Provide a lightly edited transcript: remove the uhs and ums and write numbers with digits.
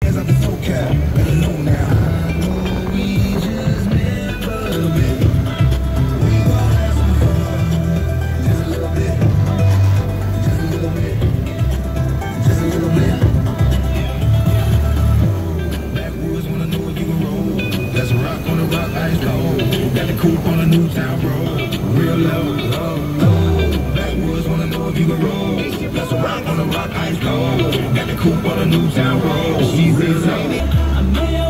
As I'm so cap, better know now. I know we just never met. We gon' have some fun, just a little bit, just a little bit, just a little bit. Backwoods wanna know if you can roll. That's a rock on the rock, ice cold. Got the coupe on the new town road. Real low, low, low. Backwoods wanna know if you can roll. That's a rock on the rock, ice cold. Got the coupe on the new town road. She's real low.